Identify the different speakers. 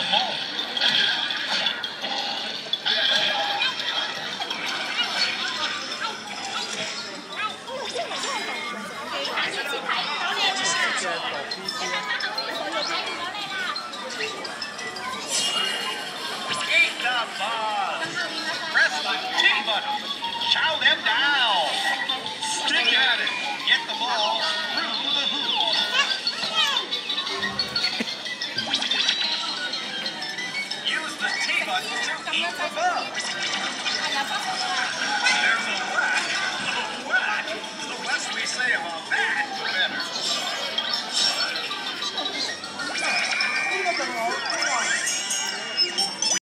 Speaker 1: home. Eat the ball. Press the T button. Chow them down. Stick at it. Get the ball through the hoop. Use the T button to eat the bug.